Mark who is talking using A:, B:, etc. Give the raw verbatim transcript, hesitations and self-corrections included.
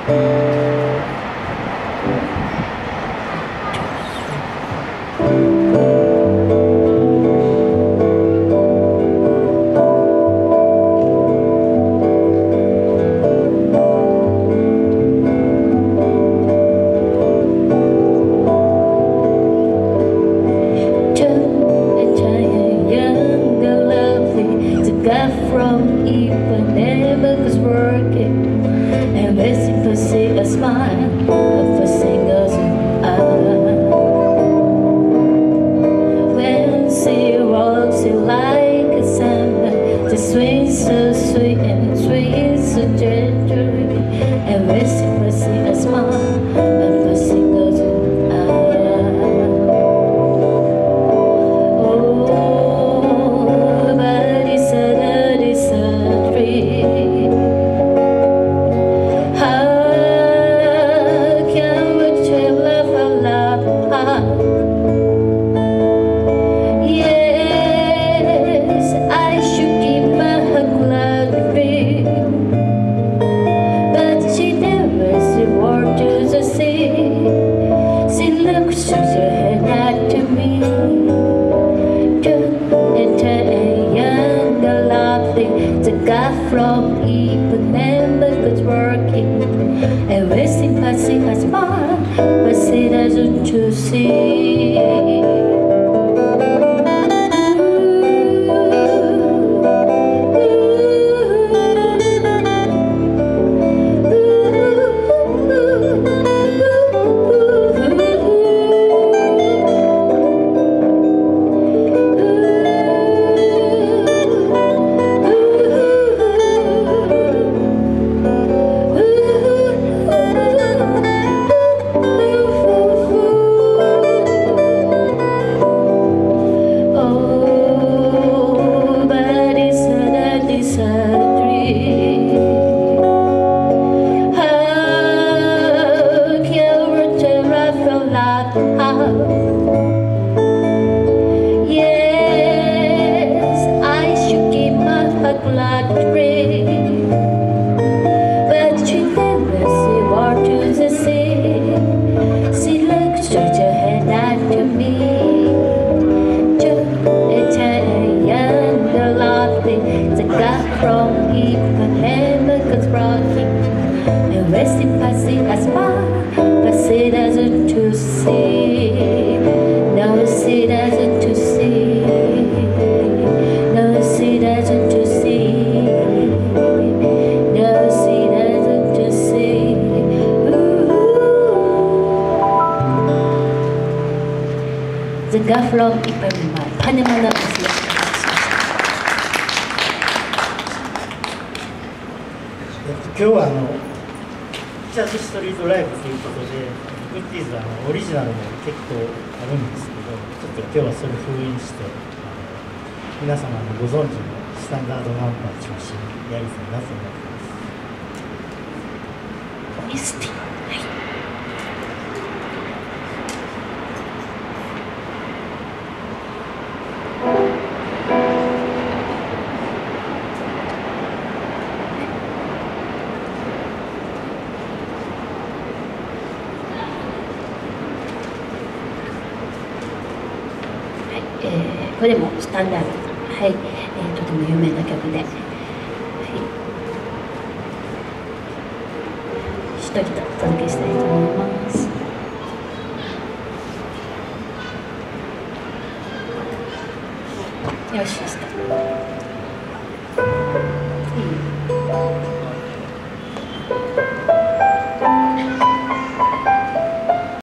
A: from Ipanema, Panama na Isla.
B: 今日はあのジャズストリートライブということで、グッディーズはあのオリジナルも結構あるんですけど、ちょっと今日はそれ封印して、皆様のご存知のスタンダードナンバー中心にやりたいなと思ってます。
A: ミスティ、はい。えー、これもスタンダード、はい、えー、とても有名な曲で、はい、一人とお届けしたいと思います。よろしいですか。